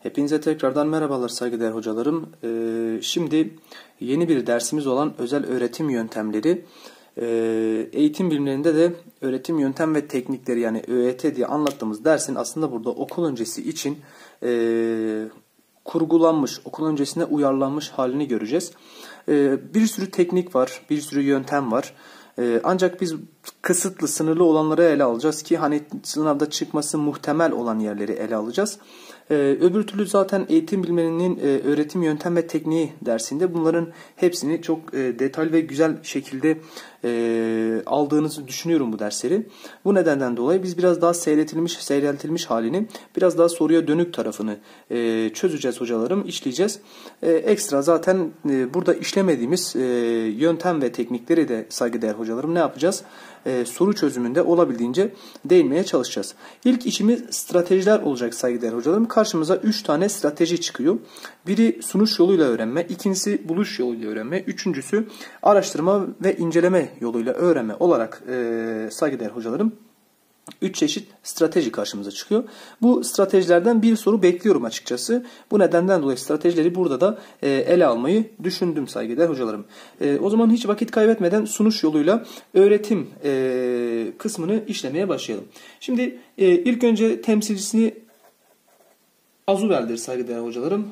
Hepinize tekrardan merhabalar saygıdeğer hocalarım. Şimdi yeni bir dersimiz olan özel öğretim yöntemleri. Eğitim bilimlerinde de öğretim yöntem ve teknikleri yani ÖET diye anlattığımız dersin aslında burada okul öncesi için kurgulanmış, okul öncesine uyarlanmış halini göreceğiz. Bir sürü teknik var, bir sürü yöntem var. Ancak biz kısıtlı, sınırlı olanları ele alacağız ki hani sınavda çıkması muhtemel olan yerleri ele alacağız. Öbür türlü zaten eğitim bilimlerinin öğretim yöntem ve tekniği dersinde bunların hepsini çok detaylı ve güzel şekilde aldığınızı düşünüyorum bu dersleri. Bu nedenden dolayı biz biraz daha seyreltilmiş halini, biraz daha soruya dönük tarafını çözeceğiz hocalarım, işleyeceğiz. Ekstra zaten burada işlemediğimiz yöntem ve teknikleri de saygıdeğer hocalarım ne yapacağız? Soru çözümünde olabildiğince değinmeye çalışacağız. İlk işimiz stratejiler olacak saygıdeğer hocalarım. Karşımıza 3 tane strateji çıkıyor. Biri sunuş yoluyla öğrenme, ikincisi buluş yoluyla öğrenme, üçüncüsü araştırma ve inceleme yoluyla öğrenme olarak saygıdeğer hocalarım 3 çeşit strateji karşımıza çıkıyor. Bu stratejilerden bir soru bekliyorum açıkçası. Bu nedenden dolayı stratejileri burada da ele almayı düşündüm saygıdeğer hocalarım. O zaman hiç vakit kaybetmeden sunuş yoluyla öğretim kısmını işlemeye başlayalım. Şimdi ilk önce temsilcisini Azuvel'dir saygıdeğer hocalarım.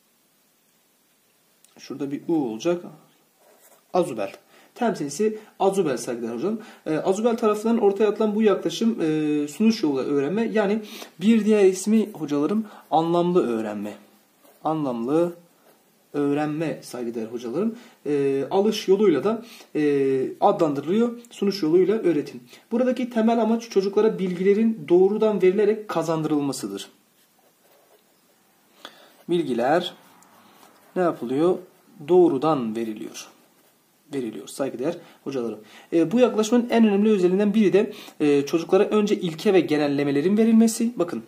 Şurada bir U olacak. Azuvel. Temsilcisi Azuvel saygıdeğer hocam. Azuvel tarafından ortaya atılan bu yaklaşım sunuş yoluyla öğrenme. Yani bir diğer ismi hocalarım anlamlı öğrenme. Anlamlı öğrenme saygıdeğer hocalarım. Alış yoluyla da adlandırılıyor. Sunuş yoluyla öğretim. Buradaki temel amaç çocuklara bilgilerin doğrudan verilerek kazandırılmasıdır. Bilgiler ne yapılıyor? Doğrudan veriliyor saygıdeğer hocalarım. Bu yaklaşımın en önemli özelliğinden biri de çocuklara önce ilke ve genellemelerin verilmesi. Bakın.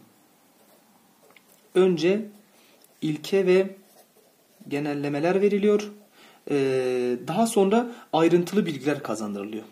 Önce ilke ve genellemeler veriliyor. Daha sonra ayrıntılı bilgiler kazandırılıyor.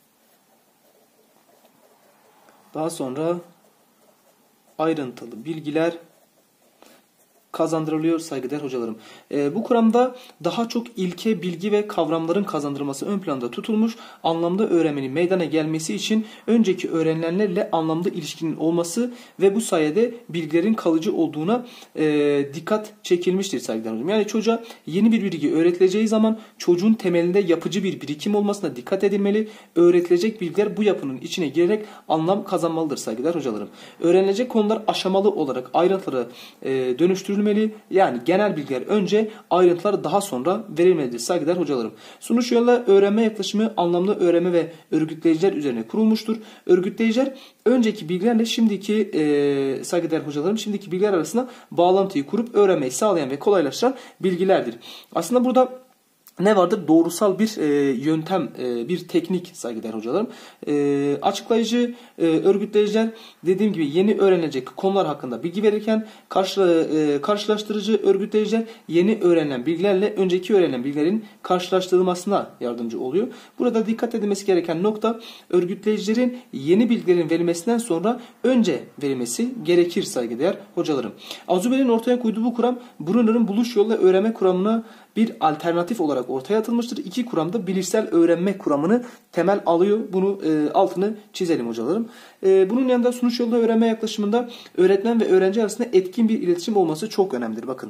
Daha sonra ayrıntılı bilgiler kazandırılıyor saygıdeğer hocalarım. Bu kuramda daha çok ilke, bilgi ve kavramların kazandırılması ön planda tutulmuş. Anlamda öğrenmenin meydana gelmesi için önceki öğrenilenlerle anlamda ilişkinin olması ve bu sayede bilgilerin kalıcı olduğuna dikkat çekilmiştir saygıdeğer hocam. Yani çocuğa yeni bir bilgi öğretileceği zaman çocuğun temelinde yapıcı bir birikim olmasına dikkat edilmeli. Öğretilecek bilgiler bu yapının içine girerek anlam kazanmalıdır saygıdeğer hocalarım. Öğrenilecek konular aşamalı olarak ayrıntılara dönüştürülmeli. Yani genel bilgiler önce, ayrıntılar daha sonra verilmelidir saygıdeğer hocalarım. Sunuş yoluyla öğrenme yaklaşımı anlamlı öğrenme ve örgütleyiciler üzerine kurulmuştur. Örgütleyiciler önceki bilgilerle şimdiki saygıdeğer hocalarım şimdiki bilgiler arasında bağlantıyı kurup öğrenmeyi sağlayan ve kolaylaştıran bilgilerdir. Aslında burada ne vardır? Doğrusal bir yöntem, bir teknik saygıdeğer hocalarım. Açıklayıcı, örgütleyiciler dediğim gibi yeni öğrenilecek konular hakkında bilgi verirken karşılaştırıcı örgütleyiciler yeni öğrenilen bilgilerle önceki öğrenilen bilgilerin karşılaştırılmasına yardımcı oluyor. Burada dikkat edilmesi gereken nokta örgütleyicilerin yeni bilgilerin verilmesinden sonra önce verilmesi gerekir saygıdeğer hocalarım. Azuvel'in ortaya koyduğu bu kuram Brunner'ın buluş yoluyla öğrenme kuramına bir alternatif olarak ortaya atılmıştır. İki kuramda bilişsel öğrenme kuramını temel alıyor. Bunu altını çizelim hocalarım. Bunun yanında sunuş yoluyla öğrenme yaklaşımında öğretmen ve öğrenci arasında etkin bir iletişim olması çok önemlidir. Bakın.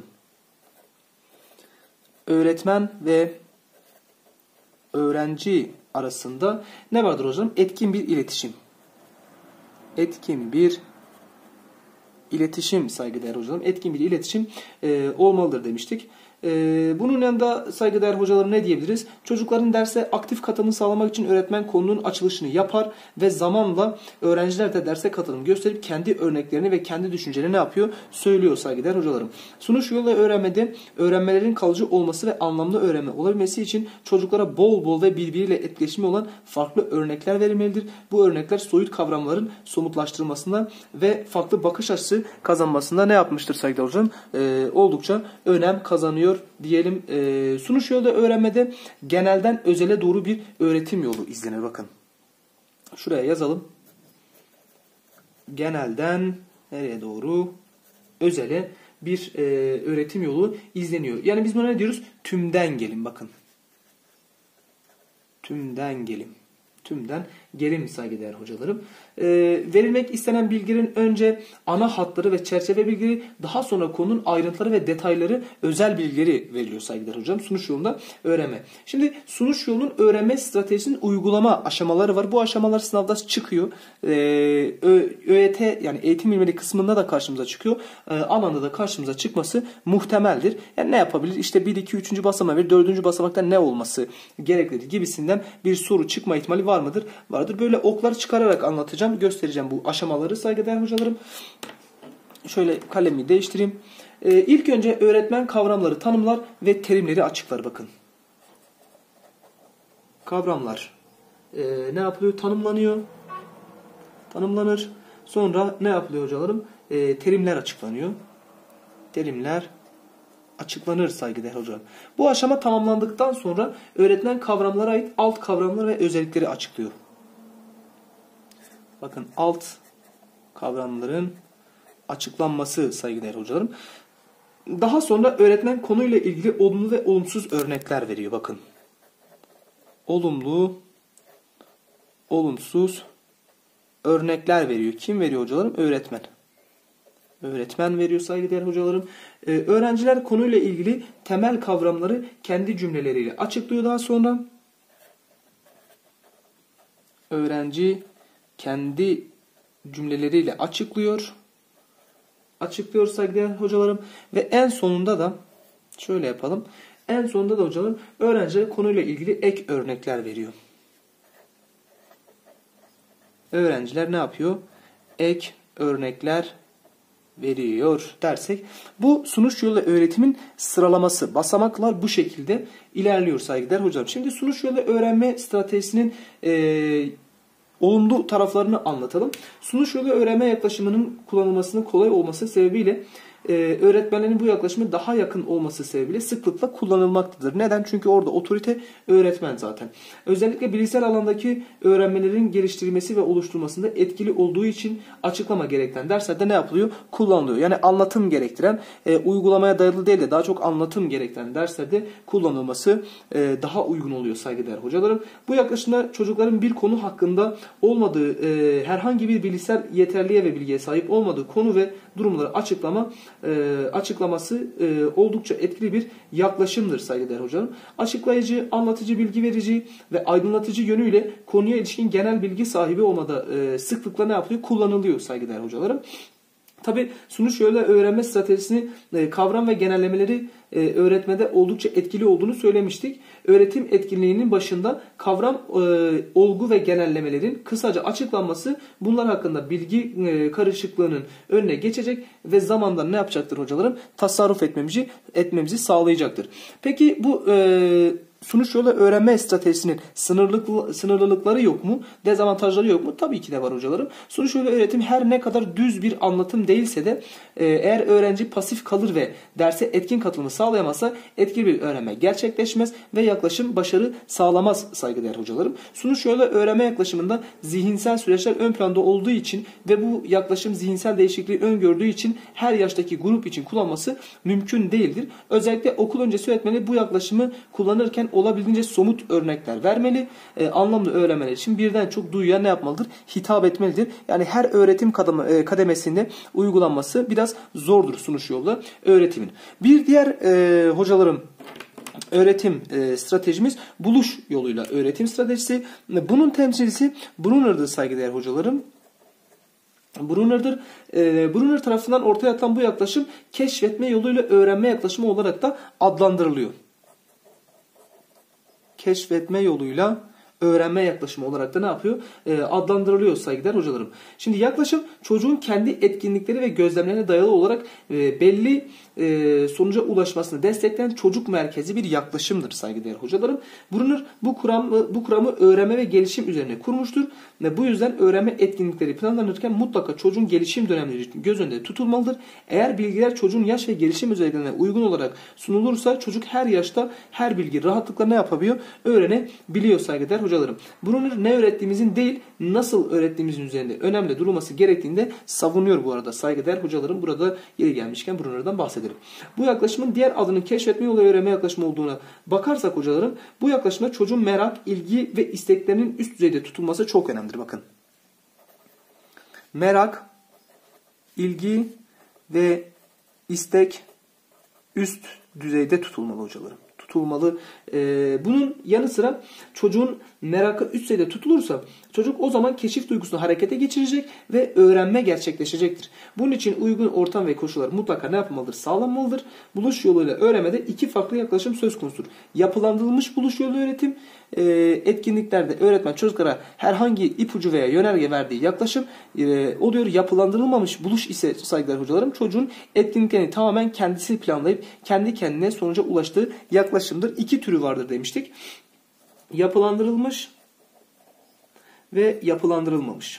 Öğretmen ve öğrenci arasında ne vardır hocam? Etkin bir iletişim. Etkin bir iletişim saygıdeğer hocalarım. Etkin bir iletişim olmalıdır demiştik. Bunun yanında saygıdeğer hocalarım ne diyebiliriz? Çocukların derse aktif katılımını sağlamak için öğretmen konunun açılışını yapar ve zamanla öğrenciler de derse katılım gösterip kendi örneklerini ve kendi düşüncelerini ne yapıyor? Söylüyor saygıdeğer hocalarım. Sunuş yoluyla öğrenmede öğrenmelerin kalıcı olması ve anlamlı öğrenme olabilmesi için çocuklara bol bol ve birbiriyle etkileşimi olan farklı örnekler verilmelidir. Bu örnekler soyut kavramların somutlaştırılmasında ve farklı bakış açısı kazanmasında ne yapmıştır saygıdeğer hocam? Oldukça önem kazanıyor diyelim. Sunuş yoluyla öğrenmede genelden özele doğru bir öğretim yolu izlenir. Bakın. Şuraya yazalım. Genelden nereye doğru? Özele bir öğretim yolu izleniyor. Yani biz buna ne diyoruz? Tümden gelin, bakın. Tümden gelin. Tümden gelin saygıdeğer hocalarım. Verilmek istenen bilgilerin önce ana hatları ve çerçeve bilgileri, daha sonra konunun ayrıntıları ve detayları, özel bilgileri veriliyor saygıdeğer hocam. Sunuş yolunda öğrenme. Şimdi sunuş yolunun öğrenme stratejisinin uygulama aşamaları var. Bu aşamalar sınavda çıkıyor. ÖYT yani eğitim bilimleri kısmında da karşımıza çıkıyor. Alanda da karşımıza çıkması muhtemeldir. Yani ne yapabilir? İşte 1, 2, 3. basamağa ve 4. basamakta ne olması gereklidir gibisinden bir soru çıkma ihtimali var mıdır? Vardır. Böyle oklar çıkararak anlatacağım. Göstereceğim bu aşamaları saygıdeğer hocalarım. Şöyle kalemi değiştireyim. İlk önce öğretmen kavramları tanımlar ve terimleri açıklar. Bakın. Kavramlar ne yapılıyor? Tanımlanıyor. Tanımlanır. Sonra ne yapılıyor hocalarım? Terimler açıklanıyor. Terimler açıklanır saygıdeğer hocam. Bu aşama tamamlandıktan sonra öğretmen kavramlara ait alt kavramlar ve özellikleri açıklıyor. Bakın alt kavramların açıklanması saygıdeğer hocalarım. Daha sonra öğretmen konuyla ilgili olumlu ve olumsuz örnekler veriyor. Bakın. Olumlu, olumsuz örnekler veriyor. Kim veriyor hocalarım? Öğretmen. Öğretmen veriyor saygıdeğer hocalarım. Öğrenciler konuyla ilgili temel kavramları kendi cümleleriyle açıklıyor daha sonra. Öğrenci kendi cümleleriyle açıklıyor. Açıklıyor saygıdeğer hocalarım. Ve en sonunda da şöyle yapalım. En sonunda da hocalarım öğrenciler konuyla ilgili ek örnekler veriyor. Öğrenciler ne yapıyor? Ek örnekler veriyor dersek. Bu sunuş yolu öğretimin sıralaması. Basamaklar bu şekilde ilerliyor saygıdeğer hocam. Şimdi sunuş yolu öğrenme stratejisinin olumlu taraflarını anlatalım. Sunuş yolu öğrenme yaklaşımının kullanılmasının kolay olması sebebiyle öğretmenlerin bu yaklaşımı daha yakın olması sebebiyle sıklıkla kullanılmaktadır. Neden? Çünkü orada otorite öğretmen zaten. Özellikle bilgisayar alandaki öğrenmelerin geliştirilmesi ve oluşturulmasında etkili olduğu için açıklama gerektiren derslerde ne yapılıyor? Kullanılıyor. Yani anlatım gerektiren, uygulamaya dayalı değil de daha çok anlatım gerektiren derslerde kullanılması daha uygun oluyor saygıdeğer hocalarım. Bu yaklaşımda çocukların bir konu hakkında olmadığı, herhangi bir bilgisayar yeterliğe ve bilgiye sahip olmadığı konu ve durumları açıklaması oldukça etkili bir yaklaşımdır saygıdeğer hocam. Açıklayıcı, anlatıcı, bilgi verici ve aydınlatıcı yönüyle konuya ilişkin genel bilgi sahibi olmada sıklıkla ne yapılıyor? Kullanılıyor saygıdeğer hocalarım. Tabi sunuş yolu öğrenme stratejisini kavram ve genellemeleri öğretmede oldukça etkili olduğunu söylemiştik. Öğretim etkinliğinin başında kavram, olgu ve genellemelerin kısaca açıklanması bunlar hakkında bilgi karışıklığının önüne geçecek ve zamandan ne yapacaktır hocalarım? Tasarruf etmemizi sağlayacaktır. Peki bu sunuş yolu öğrenme stratejisinin sınırlılıkları yok mu? Dezavantajları yok mu? Tabii ki de var hocalarım. Sunuş yolu öğretim her ne kadar düz bir anlatım değilse de eğer öğrenci pasif kalır ve derse etkin katılımı sağlayamazsa etkili bir öğrenme gerçekleşmez ve yaklaşım başarı sağlamaz saygıdeğer hocalarım. Sunuş yolu öğrenme yaklaşımında zihinsel süreçler ön planda olduğu için ve bu yaklaşım zihinsel değişikliği öngördüğü için her yaştaki grup için kullanması mümkün değildir. Özellikle okul öncesi öğretmeni bu yaklaşımı kullanırken olabildiğince somut örnekler vermeli. Anlamlı öğrenmeler için birden çok duyuya ne yapmalıdır? Hitap etmelidir. Yani her öğretim kademesinde uygulanması biraz zordur sunuş yolu öğretimin. Bir diğer hocalarım öğretim stratejimiz buluş yoluyla öğretim stratejisi. Bunun temsilcisi Brunner'dır saygıdeğer hocalarım. Brunner tarafından ortaya atılan bu yaklaşım keşfetme yoluyla öğrenme yaklaşımı olarak da adlandırılıyor. Keşfetme yoluyla öğrenme yaklaşımı olarak da ne yapıyor? Adlandırılıyor saygıdeğer hocalarım. Şimdi yaklaşım çocuğun kendi etkinlikleri ve gözlemlerine dayalı olarak belli sonuca ulaşmasını destekleyen çocuk merkezi bir yaklaşımdır saygıdeğer hocalarım. Brunner bu kuramı öğrenme ve gelişim üzerine kurmuştur. Ve bu yüzden öğrenme etkinlikleri planlanırken mutlaka çocuğun gelişim dönemleri göz önünde tutulmalıdır. Eğer bilgiler çocuğun yaş ve gelişim özelliklerine uygun olarak sunulursa çocuk her yaşta her bilgi rahatlıkla ne yapabiliyor? Öğrenebiliyor saygıdeğer hocalarım. Brunner ne öğrettiğimizin değil nasıl öğrettiğimizin üzerinde önemli durulması gerektiğinde savunuyor bu arada saygıdeğer hocalarım. Burada yeri gelmişken Brunner'dan bahsedelim. Bu yaklaşımın diğer adının keşfetme yolu öğrenme yaklaşımı olduğuna bakarsak hocalarım, bu yaklaşımda çocuğun merak, ilgi ve isteklerinin üst düzeyde tutulması çok önemlidir. Bakın. Merak, ilgi ve istek üst düzeyde tutulmalı hocalarım. Tutulmalı. Bunun yanı sıra çocuğun merakı üst düzeyde tutulursa çocuk o zaman keşif duygusunu harekete geçirecek ve öğrenme gerçekleşecektir. Bunun için uygun ortam ve koşullar mutlaka ne yapılmalıdır? Sağlanmalıdır. Buluş yoluyla öğrenmede iki farklı yaklaşım söz konusudur. Yapılandırılmış buluş yolu öğretim, etkinliklerde öğretmen çocuklara herhangi ipucu veya yönerge verdiği yaklaşım oluyor. Yapılandırılmamış buluş ise saygıdeğer hocalarım çocuğun etkinliklerini tamamen kendisi planlayıp kendi kendine sonuca ulaştığı yaklaşımdır. İki türü vardır demiştik. Yapılandırılmış ve yapılandırılmamış.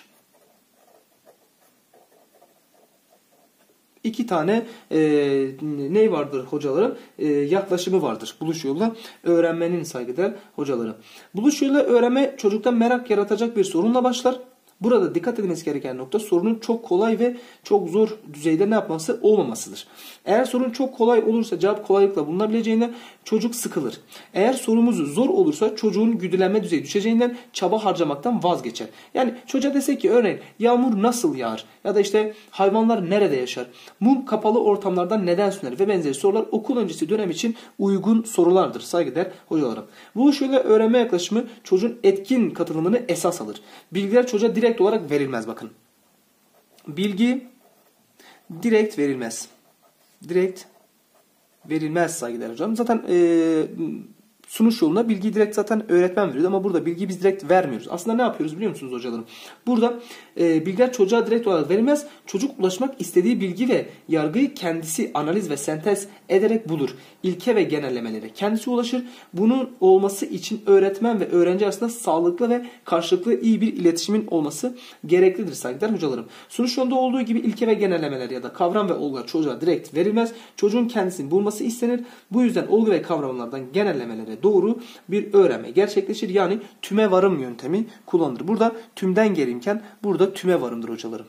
İki tane ne vardır hocalarım? Yaklaşımı vardır buluş yoluyla öğrenmenin saygıdeğer hocaları. Buluş yoluyla öğrenme çocukta merak yaratacak bir sorunla başlar. Burada dikkat edilmesi gereken nokta sorunun çok kolay ve çok zor düzeyde ne yapması olmamasıdır. Eğer sorun çok kolay olursa cevap kolaylıkla bulunabileceğinden çocuk sıkılır. Eğer sorumuz zor olursa çocuğun güdülenme düzeyi düşeceğinden çaba harcamaktan vazgeçer. Yani çocuğa desek ki örneğin yağmur nasıl yağar ya da işte hayvanlar nerede yaşar, mum kapalı ortamlarda neden söner ve benzeri sorular okul öncesi dönem için uygun sorulardır saygıdeğer hocalarım. Bu şöyle öğrenme yaklaşımı çocuğun etkin katılımını esas alır. Bilgiler çocuğa direkt olarak verilmez bakın. Bilgi direkt verilmez. Direkt verilmez saygıdeğer hocam. Zaten sunuş yoluna bilgiyi direkt zaten öğretmen veriyor ama burada bilgiyi biz direkt vermiyoruz. Aslında ne yapıyoruz biliyor musunuz hocalarım? Burada bilgiler çocuğa direkt olarak verilmez. Çocuk ulaşmak istediği bilgi ve yargıyı kendisi analiz ve sentez ederek bulur. İlke ve genellemelere kendisi ulaşır. Bunun olması için öğretmen ve öğrenci arasında sağlıklı ve karşılıklı iyi bir iletişimin olması gereklidir saygıdeğer hocalarım. Sunuş yolunda olduğu gibi ilke ve genellemeler ya da kavram ve olgular çocuğa direkt verilmez. Çocuğun kendisini bulması istenir. Bu yüzden olgu ve kavramlardan genellemelere doğru bir öğrenme gerçekleşir. Yani tüme varım yöntemi kullanılır. Burada tümden gelirken burada tüme varımdır hocalarım.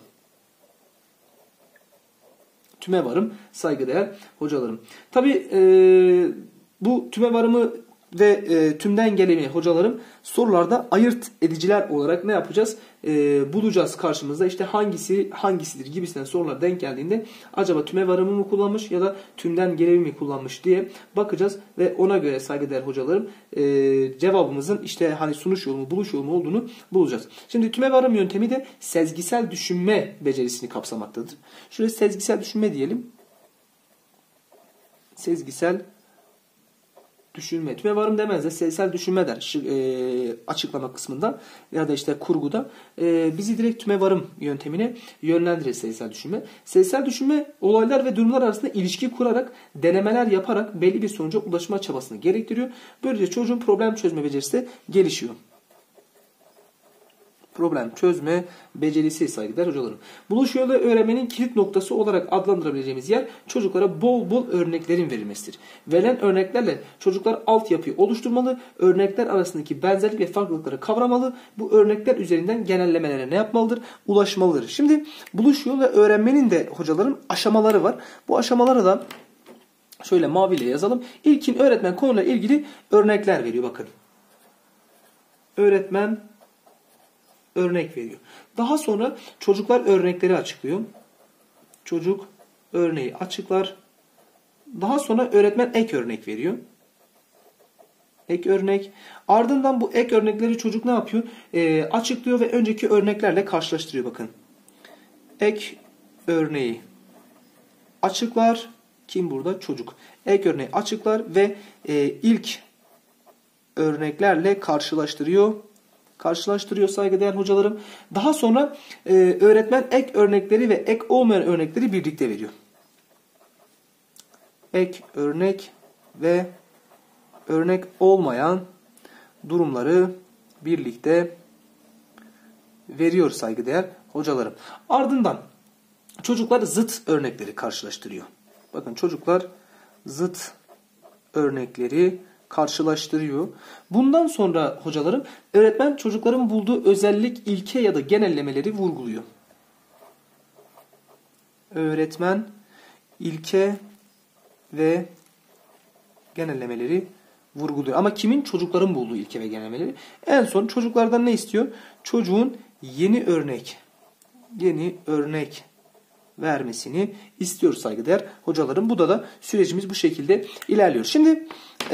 Tüme varım saygıdeğer hocalarım. Tabi bu tüme varımı ve tümden gelimi hocalarım sorularda ayırt ediciler olarak ne yapacağız? Bulacağız karşımızda. İşte hangisi hangisidir gibisinden sorular denk geldiğinde acaba tüme varımı mı kullanmış ya da tümden gelimi mi kullanmış diye bakacağız ve ona göre saygıdeğer hocalarım cevabımızın işte hani sunuş yolu mu buluş yolu mu olduğunu bulacağız. Şimdi tüme varım yöntemi de sezgisel düşünme becerisini kapsamaktadır. Şöyle sezgisel düşünme diyelim. Sezgisel düşünme. Tüme varım demez de sezgisel düşünme der açıklama kısmında ya da işte kurguda. Bizi direkt tüme varım yöntemine yönlendirir sezgisel düşünme. Sezgisel düşünme olaylar ve durumlar arasında ilişki kurarak, denemeler yaparak belli bir sonuca ulaşma çabasını gerektiriyor. Böylece çocuğun problem çözme becerisi de gelişiyor. Problem çözme becerisi saygıdeğer hocalarım. Buluş yolu öğrenmenin kilit noktası olarak adlandırabileceğimiz yer çocuklara bol bol örneklerin verilmesidir. Verilen örneklerle çocuklar altyapıyı oluşturmalı, örnekler arasındaki benzerlik ve farklılıkları kavramalı, bu örnekler üzerinden genellemelere ne yapmalıdır? Ulaşmalıdır. Şimdi buluş yolu öğrenmenin de hocalarım aşamaları var. Bu aşamalara da şöyle maviyle yazalım. İlkin öğretmen konuyla ilgili örnekler veriyor bakın. Öğretmen örnek veriyor. Daha sonra çocuklar örnekleri açıklıyor. Çocuk örneği açıklar. Daha sonra öğretmen ek örnek veriyor. Ek örnek. Ardından bu ek örnekleri çocuk ne yapıyor? Açıklıyor ve önceki örneklerle karşılaştırıyor bakın. Ek örneği açıklar. Kim burada? Çocuk. Ek örneği açıklar ve ilk örneklerle karşılaştırıyor saygıdeğer hocalarım. Daha sonra öğretmen ek örnekleri ve ek olmayan örnekleri birlikte veriyor. Ek örnek ve örnek olmayan durumları birlikte veriyor saygıdeğer hocalarım. Ardından çocuklar zıt örnekleri karşılaştırıyor. Bakın çocuklar zıt örnekleri karşılaştırıyor. Bundan sonra hocalarım öğretmen çocukların bulduğu özellik, ilke ya da genellemeleri vurguluyor. Öğretmen ilke ve genellemeleri vurguluyor. Ama kimin? Çocukların bulduğu ilke ve genellemeleri. En son çocuklardan ne istiyor? Çocuğun yeni örnek vermesini istiyor saygıdeğer hocalarım. Bu da sürecimiz bu şekilde ilerliyor. Şimdi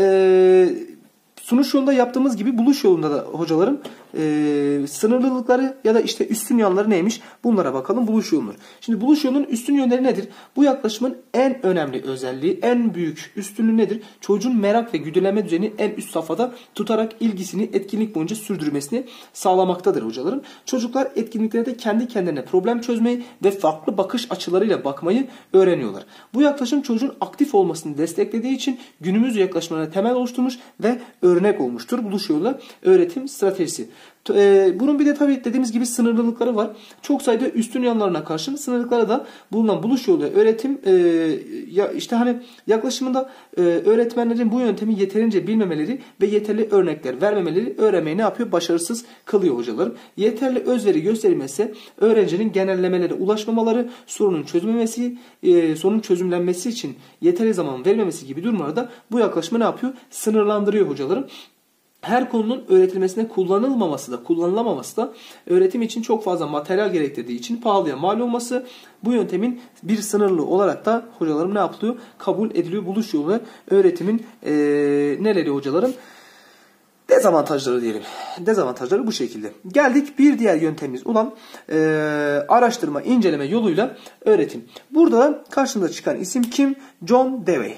sunuş yolunda yaptığımız gibi buluş yolunda da hocalarım sınırlılıkları ya da işte üstün yanları neymiş? Bunlara bakalım buluş yolunun. Şimdi buluş yolunun üstün yönleri nedir? Bu yaklaşımın en önemli özelliği, en büyük üstünlüğü nedir? Çocuğun merak ve güdüleme düzeyini en üst safhada tutarak ilgisini etkinlik boyunca sürdürmesini sağlamaktadır hocalarım. Çocuklar etkinliklerde kendi kendilerine problem çözmeyi ve farklı bakış açılarıyla bakmayı öğreniyorlar. Bu yaklaşım çocuğun aktif olmasını desteklediği için günümüz yaklaşımlarına temel oluşturmuş ve örnek olmuştur. Buluş yoluyla öğretim stratejisi. Bunun bir de tabii dediğimiz gibi sınırlılıkları var. Çok sayıda üstün yanlarına karşın sınırlılıkları da bulunan buluş yoluyla öğretim işte hani yaklaşımında öğretmenlerin bu yöntemi yeterince bilmemeleri ve yeterli örnekler vermemeleri öğrenmeyi ne yapıyor? Başarısız kılıyor hocalarım. Yeterli özveri gösterilmezse öğrencinin genellemelere ulaşmamaları, sorunun çözümlenmesi için yeterli zaman verilmemesi gibi durumlarda bu yaklaşımı ne yapıyor? Sınırlandırıyor hocalarım. Her konunun öğretilmesine kullanılamaması da öğretim için çok fazla materyal gerektirdiği için pahalıya mal olması bu yöntemin bir sınırlı olarak da hocalarım ne yapılıyor? Kabul ediliyor. Buluş yolu öğretimin neleri hocalarım? Dezavantajları diyelim. Dezavantajları bu şekilde. Geldik bir diğer yöntemimiz olan araştırma, inceleme yoluyla öğretim. Burada karşımıza çıkan isim kim? John Dewey.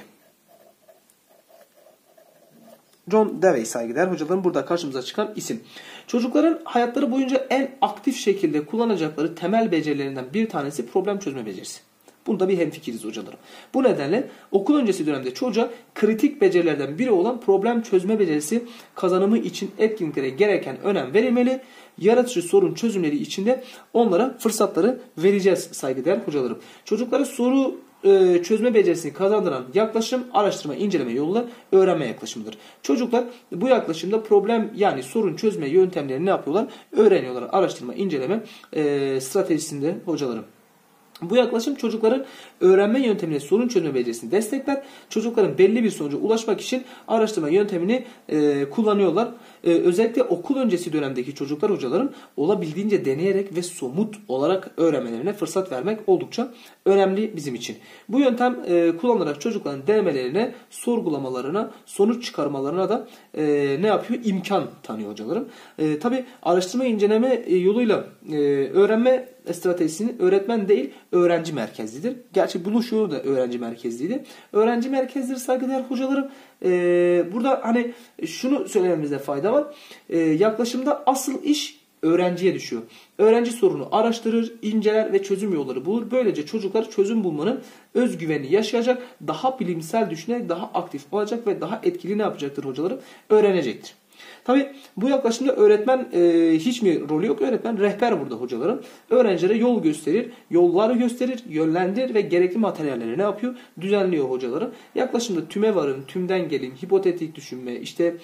John Dewey saygıdeğer hocaların burada karşımıza çıkan isim. Çocukların hayatları boyunca en aktif şekilde kullanacakları temel becerilerinden bir tanesi problem çözme becerisi. Bunda bir hemfikiriz hocalarım. Bu nedenle okul öncesi dönemde çocuğa kritik becerilerden biri olan problem çözme becerisi kazanımı için etkinliklere gereken önem verilmeli. Yaratıcı sorun çözümleri içinde onlara fırsatları vereceğiz saygıdeğer hocalarım. Çocuklara soru çözme becerisini kazandıran yaklaşım araştırma, inceleme yoluyla öğrenme yaklaşımıdır. Çocuklar bu yaklaşımda problem yani sorun çözme yöntemlerini ne yapıyorlar? Öğreniyorlar. Araştırma, inceleme stratejisinde hocalarım. Bu yaklaşım çocukların öğrenme yöntemine sorun çözme becerisini destekler. Çocukların belli bir sonuca ulaşmak için araştırma yöntemini kullanıyorlar. Özellikle okul öncesi dönemdeki çocuklar hocaların olabildiğince deneyerek ve somut olarak öğrenmelerine fırsat vermek oldukça önemli bizim için. Bu yöntem kullanılarak çocukların denemelerine, sorgulamalarına, sonuç çıkarmalarına da ne yapıyor? İmkan tanıyor hocalarım. Tabi araştırma inceleme yoluyla öğrenme stratejisini öğretmen değil öğrenci merkezlidir. Gerçi buluş yolu da öğrenci merkezliydi. Öğrenci merkezlidir saygıdeğer hocalarım. Burada hani şunu söylememizde fayda var. Yaklaşımda asıl iş öğrenciye düşüyor. Öğrenci sorunu araştırır, inceler ve çözüm yolları bulur. Böylece çocuklar çözüm bulmanın özgüvenini yaşayacak, daha bilimsel düşünerek daha aktif olacak ve daha etkili ne yapacaktır hocalarım? Öğrenecektir. Tabi bu yaklaşımda öğretmen hiç mi rolü yok? Öğretmen rehber burada hocalarım. Öğrencilere yol gösterir, yolları gösterir, yönlendirir ve gerekli materyalleri ne yapıyor? Düzenliyor hocalarım. Yaklaşımda tüme varım, tümden gelin, hipotetik düşünme, işte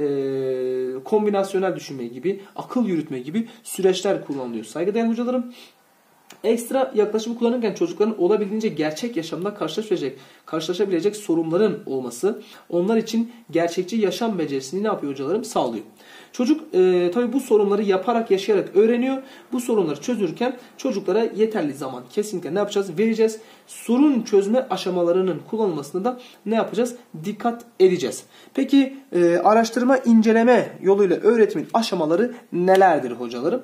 kombinasyonel düşünme gibi, akıl yürütme gibi süreçler kullanılıyor. Saygıdeğer hocalarım. Ekstra yaklaşımı kullanırken çocukların olabildiğince gerçek yaşamda karşılaşabilecek sorunların olması onlar için gerçekçi yaşam becerisini ne yapıyor hocalarım? Sağlıyor. Çocuk tabii bu sorunları yaparak, yaşayarak öğreniyor. Bu sorunları çözürken çocuklara yeterli zaman kesinlikle ne yapacağız? Vereceğiz. Sorun çözme aşamalarının kullanılmasında da ne yapacağız? Dikkat edeceğiz. Peki araştırma, inceleme yoluyla öğretimin aşamaları nelerdir hocalarım?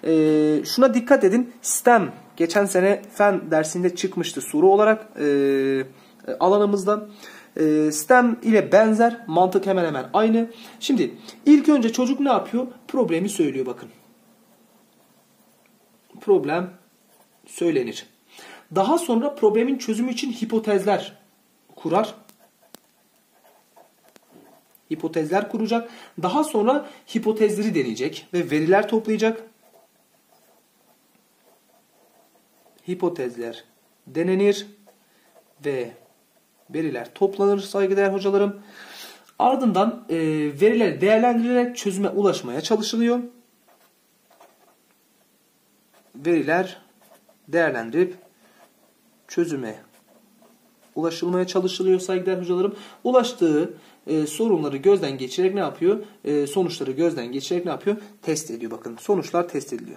Şuna dikkat edin. STEM geçen sene fen dersinde çıkmıştı soru olarak alanımızdan. STEM ile benzer, mantık hemen hemen aynı. Şimdi ilk önce çocuk ne yapıyor? Problemi söylüyor bakın. Problem söylenir. Daha sonra problemin çözümü için hipotezler kurar. Hipotezler kuracak. Daha sonra hipotezleri deneyecek ve veriler toplayacak. Hipotezler denenir ve veriler toplanır saygıdeğer hocalarım. Ardından veriler değerlendirilerek çözüme ulaşmaya çalışılıyor. Veriler değerlendirip çözüme ulaşılmaya çalışılıyor saygıdeğer hocalarım. Ulaştığı sorunları gözden geçirerek ne yapıyor? Sonuçları gözden geçirerek ne yapıyor? Test ediyor. Bakın sonuçlar test ediliyor.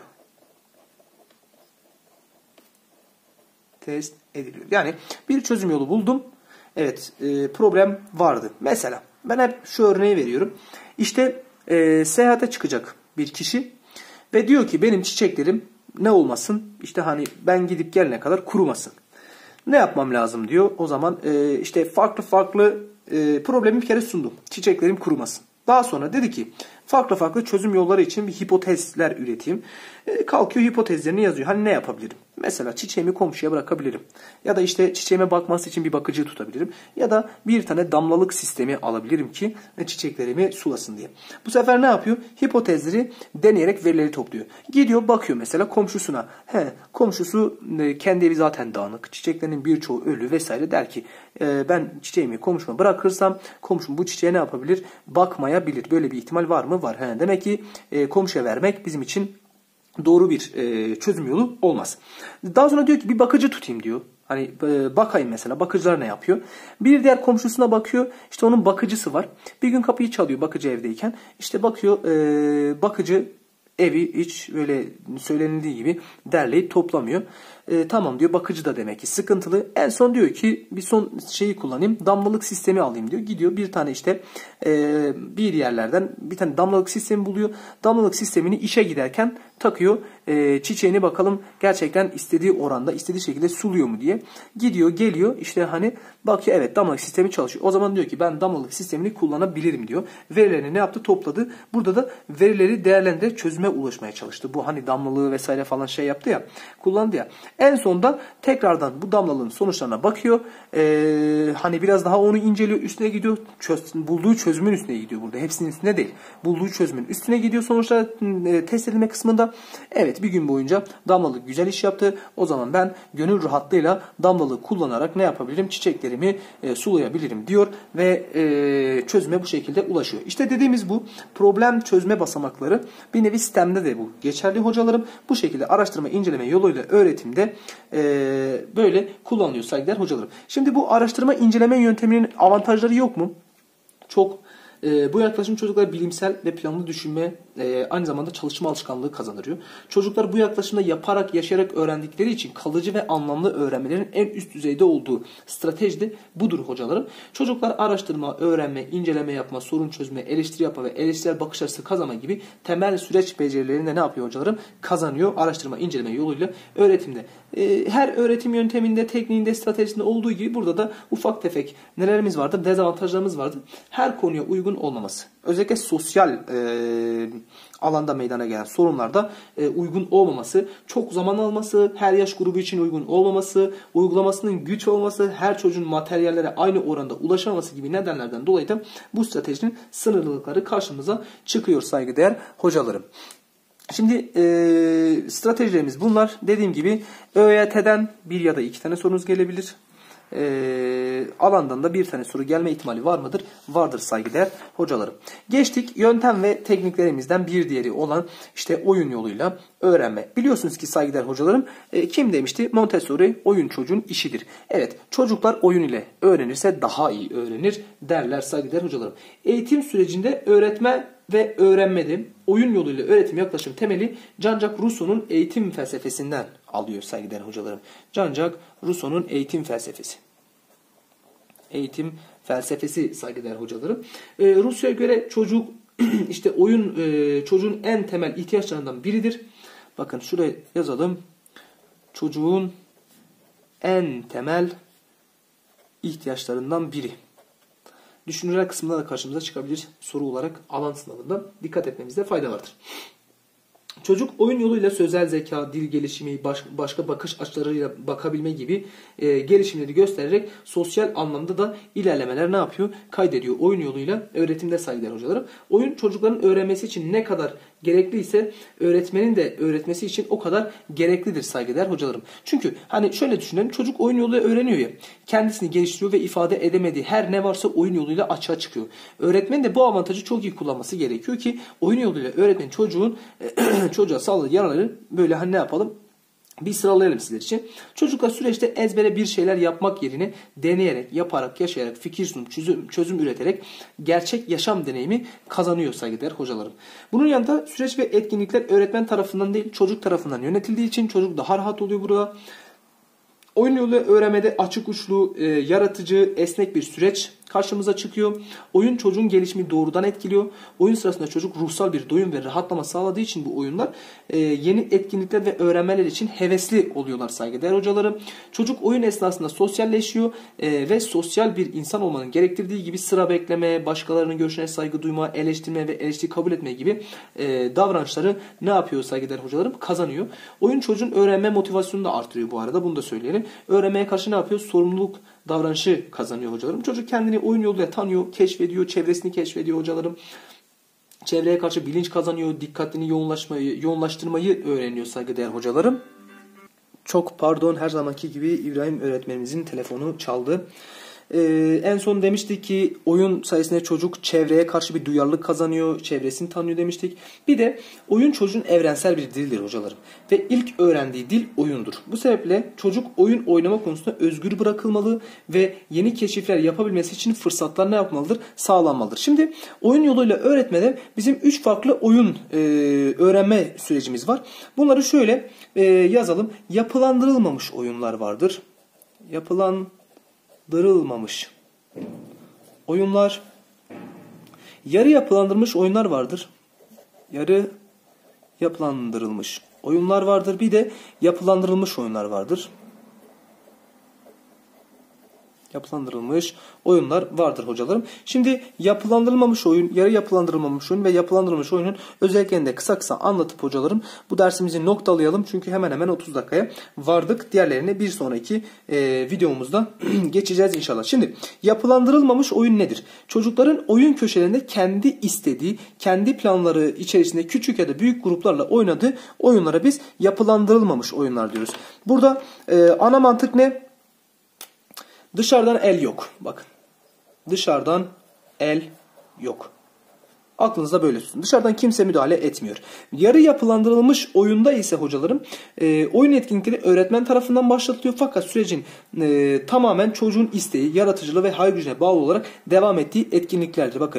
Test ediliyor. Yani bir çözüm yolu buldum. Evet, problem vardı. Mesela ben hep şu örneği veriyorum. İşte seyahate çıkacak bir kişi ve diyor ki benim çiçeklerim ne olmasın? İşte hani ben gidip gelene kadar kurumasın. Ne yapmam lazım diyor. O zaman işte farklı problemi bir kere sundum. Çiçeklerim kurumasın. Daha sonra dedi ki farklı çözüm yolları için bir hipotezler üreteyim. Kalkıyor hipotezlerini yazıyor. Hani ne yapabilirim? Mesela çiçeğimi komşuya bırakabilirim. Ya da işte çiçeğime bakması için bir bakıcı tutabilirim. Ya da bir tane damlalık sistemi alabilirim ki çiçeklerimi sulasın diye. Bu sefer ne yapıyor? Hipotezleri deneyerek verileri topluyor. Gidiyor bakıyor mesela komşusuna. Komşusu kendi evi zaten dağınık. Çiçeklerinin birçoğu ölü vesaire der ki ben çiçeğimi komşuma bırakırsam komşum bu çiçeğe ne yapabilir? Bakmayabilir. Böyle bir ihtimal var mı? Var. Demek ki komşuya vermek bizim için doğru bir çözüm yolu olmaz. Daha sonra diyor ki bir bakıcı tutayım diyor. Hani bakayım mesela bakıcılar ne yapıyor? Bir diğer komşusuna bakıyor. İşte onun bakıcısı var. Bir gün kapıyı çalıyor bakıcı evdeyken. İşte bakıyor bakıcı evi hiç böyle söylenildiği gibi derleyip toplamıyor. Tamam diyor bakıcı da demek ki sıkıntılı. En son diyor ki bir son şeyi kullanayım damlalık sistemi alayım diyor. Gidiyor bir tane işte bir yerlerden bir tane damlalık sistemi buluyor. Damlalık sistemini işe giderken takıyor. Çiçeğini bakalım gerçekten istediği oranda istediği şekilde suluyor mu diye. Gidiyor geliyor işte hani bakıyor evet damlalık sistemi çalışıyor. O zaman diyor ki ben damlalık sistemini kullanabilirim diyor. Verilerini ne yaptı? Topladı. Burada da verileri değerlendirerek çözüme ulaşmaya çalıştı. Bu hani damlalığı vesaire falan şey yaptı ya kullandı ya. En sonunda tekrardan bu damlalığın sonuçlarına bakıyor. Hani biraz daha onu inceliyor. Üstüne gidiyor. Bulduğu çözümün üstüne gidiyor burada. Hepsinin üstüne değil. Bulduğu çözümün üstüne gidiyor sonuçlar test edilme kısmında. Evet bir gün boyunca damlalık güzel iş yaptı. O zaman ben gönül rahatlığıyla damlalığı kullanarak ne yapabilirim? Çiçeklerimi sulayabilirim diyor. Ve çözüme bu şekilde ulaşıyor. İşte dediğimiz bu problem çözme basamakları bir nevi STEM'de de bu geçerli hocalarım. Bu şekilde araştırma inceleme yoluyla öğretimde böyle kullanılıyor saygıdeğer hocalarım. Şimdi bu araştırma inceleme yönteminin avantajları yok mu? Çok. Bu yaklaşım çocuklara bilimsel ve planlı düşünme aynı zamanda çalışma alışkanlığı kazandırıyor. Çocuklar bu yaklaşımda yaparak, yaşayarak öğrendikleri için kalıcı ve anlamlı öğrenmelerin en üst düzeyde olduğu strateji de budur hocalarım. Çocuklar araştırma, öğrenme, inceleme yapma, sorun çözme, eleştiri yapma ve eleştirel bakış açısı kazanma gibi temel süreç becerilerini de ne yapıyor hocalarım? Kazanıyor araştırma, inceleme yoluyla öğretimde. Her öğretim yönteminde, tekniğinde, stratejisinde olduğu gibi burada da ufak tefek nelerimiz vardır? Dezavantajlarımız vardır. Her konuya uygun olmaması. Özellikle sosyal alanda meydana gelen sorunlarda uygun olmaması, çok zaman alması, her yaş grubu için uygun olmaması, uygulamasının güç olması, her çocuğun materyallere aynı oranda ulaşamaması gibi nedenlerden dolayı da bu stratejinin sınırlılıkları karşımıza çıkıyor saygıdeğer hocalarım. Şimdi stratejilerimiz bunlar. Dediğim gibi ÖYT'den bir ya da iki tane sorunuz gelebilir. Alandan da bir tane soru gelme ihtimali var mıdır? Vardır saygıdeğer hocalarım. Geçtik yöntem ve tekniklerimizden bir diğeri olan işte oyun yoluyla öğrenme. Biliyorsunuz ki saygıdeğer hocalarım kim demişti? Montessori oyun çocuğun işidir. Evet çocuklar oyun ile öğrenirse daha iyi öğrenir derler saygıdeğer hocalarım. Eğitim sürecinde öğretme ve öğrenmede oyun yoluyla öğretim yaklaşım temeli Jean-Jacques Rousseau'nun eğitim felsefesinden alıyor saygıdeğer hocalarım. Jean-Jacques Rousseau'nun eğitim felsefesi. Eğitim felsefesi saygıdeğer hocalarım. Rousseau'ya göre çocuk işte oyun çocuğun en temel ihtiyaçlarından biridir. Bakın şuraya yazalım. Çocuğun en temel ihtiyaçlarından biri. Düşünceler kısmında da karşımıza çıkabilir soru olarak alan sınavında dikkat etmemizde fayda vardır. Çocuk oyun yoluyla sözel zeka, dil gelişimi, başka bakış açılarıyla bakabilme gibi gelişimleri göstererek sosyal anlamda da ilerlemeler ne yapıyor? Kaydediyor. Oyun yoluyla öğretimde saygıdeğer hocalarım. Oyun çocukların öğrenmesi için ne kadar gerekliyse öğretmenin de öğretmesi için o kadar gereklidir saygıdeğer hocalarım. Çünkü hani şöyle düşünelim, çocuk oyun yoluyla öğreniyor ya, kendisini geliştiriyor ve ifade edemediği her ne varsa oyun yoluyla açığa çıkıyor. Öğretmenin de bu avantajı çok iyi kullanması gerekiyor ki oyun yoluyla öğretmenin çocuğa sağladığı yararları böyle hani ne yapalım? Bir sıralayalım sizler için. Çocuklar süreçte ezbere bir şeyler yapmak yerine deneyerek, yaparak, yaşayarak, fikir sunup, çözüm üreterek gerçek yaşam deneyimi kazanıyor saygıdeğer hocalarım. Bunun yanında süreç ve etkinlikler öğretmen tarafından değil çocuk tarafından yönetildiği için çocuk daha rahat oluyor burada. Oyun yolu öğrenmede açık uçlu, yaratıcı, esnek bir süreç karşımıza çıkıyor. Oyun çocuğun gelişimini doğrudan etkiliyor. Oyun sırasında çocuk ruhsal bir doyum ve rahatlama sağladığı için bu oyunlar yeni etkinlikler ve öğrenmeler için hevesli oluyorlar saygıdeğer hocalarım. Çocuk oyun esnasında sosyalleşiyor ve sosyal bir insan olmanın gerektirdiği gibi sıra bekleme, başkalarının görüşlerine saygı duyma, eleştirme ve eleştiri kabul etme gibi davranışları ne yapıyor saygıdeğer hocalarım? Kazanıyor. Oyun çocuğun öğrenme motivasyonunu da artırıyor bu arada. Bunu da söyleyelim. Öğrenmeye karşı ne yapıyor? Sorumluluk davranışı kazanıyor hocalarım. Çocuk kendini oyun yoluyla tanıyor, keşfediyor, çevresini keşfediyor hocalarım. Çevreye karşı bilinç kazanıyor, dikkatini yoğunlaştırmayı öğreniyor saygıdeğer hocalarım. Çok pardon, her zamanki gibi İbrahim öğretmenimizin telefonu çaldı. En son demiştik ki oyun sayesinde çocuk çevreye karşı bir duyarlılık kazanıyor, çevresini tanıyor demiştik. Bir de oyun çocuğun evrensel bir dilidir hocalarım. Ve ilk öğrendiği dil oyundur. Bu sebeple çocuk oyun oynama konusunda özgür bırakılmalı ve yeni keşifler yapabilmesi için fırsatlar ne yapmalıdır? Sağlanmalıdır. Şimdi oyun yoluyla öğretmede bizim 3 farklı oyun öğrenme sürecimiz var. Bunları şöyle yazalım. Yapılandırılmamış oyunlar vardır. Yapılandırılmamış oyunlar, yarı yapılandırılmış oyunlar vardır. Yarı yapılandırılmış oyunlar vardır. Bir de yapılandırılmış oyunlar vardır. Yapılandırılmış oyunlar vardır hocalarım. Şimdi yapılandırılmamış oyun, yarı yapılandırılmamış oyun ve yapılandırılmış oyunun özelliklerini de kısa kısa anlatıp hocalarım bu dersimizi noktalayalım. Çünkü hemen hemen 30 dakikaya vardık. Diğerlerini bir sonraki videomuzda geçeceğiz inşallah. Şimdi yapılandırılmamış oyun nedir? Çocukların oyun köşelerinde kendi istediği, kendi planları içerisinde küçük ya da büyük gruplarla oynadığı oyunlara biz yapılandırılmamış oyunlar diyoruz. Burada ana mantık ne? Dışarıdan el yok. Bakın. Dışarıdan el yok. Aklınızda böyle tutun. Dışarıdan kimse müdahale etmiyor. Yarı yapılandırılmış oyunda ise hocalarım oyun etkinlikleri öğretmen tarafından başlatılıyor. Fakat sürecin tamamen çocuğun isteği, yaratıcılığı ve hayal gücüne bağlı olarak devam ettiği etkinliklerdir. Bakın.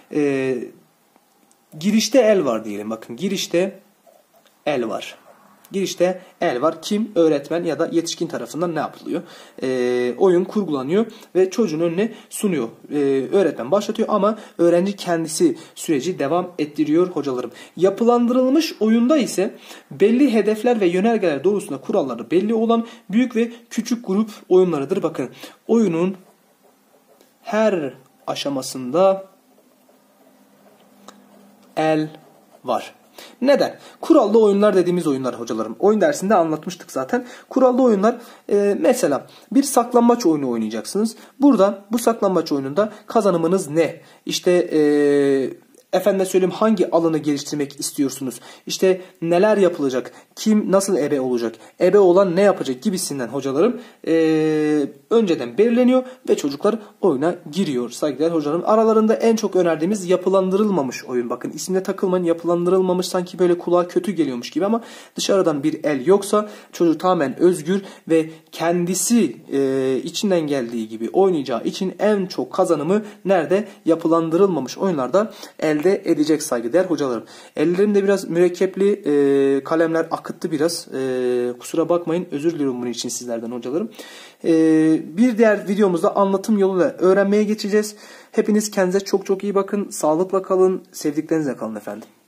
Girişte el var diyelim. Bakın girişte el var. Girişte el var. Kim? Öğretmen ya da yetişkin tarafından ne yapılıyor? Oyun kurgulanıyor ve çocuğun önüne sunuyor. Öğretmen başlatıyor ama öğrenci kendisi süreci devam ettiriyor hocalarım. Yapılandırılmış oyunda ise belli hedefler ve yönergeler doğrultusunda kuralları belli olan büyük ve küçük grup oyunlarıdır. Bakın oyunun her aşamasında el var. Neden? Kurallı oyunlar dediğimiz oyunlar hocalarım. Oyun dersinde anlatmıştık zaten. Kurallı oyunlar mesela bir saklambaç oyunu oynayacaksınız. Burada bu saklambaç oyununda kazanımınız ne? İşte efendime söyleyeyim hangi alanı geliştirmek istiyorsunuz? İşte neler yapılacak? Kim nasıl ebe olacak? Ebe olan ne yapacak gibisinden hocalarım önceden belirleniyor ve çocuklar oyuna giriyor saygıdeğer hocalarım. Aralarında en çok önerdiğimiz yapılandırılmamış oyun. Bakın isimde takılmayın, yapılandırılmamış sanki böyle kulağa kötü geliyormuş gibi ama dışarıdan bir el yoksa çocuk tamamen özgür ve kendisi içinden geldiği gibi oynayacağı için en çok kazanımı nerede? Yapılandırılmamış oyunlarda elde edecek saygıdeğer hocalarım. Ellerim de biraz mürekkepli, kalemler akıttı biraz. Kusura bakmayın, özür diliyorum bunun için sizlerden hocalarım. Bir diğer videomuzda anlatım yoluyla öğrenmeye geçeceğiz. Hepiniz kendinize çok çok iyi bakın. Sağlıkla kalın, sevdiklerinizle kalın efendim.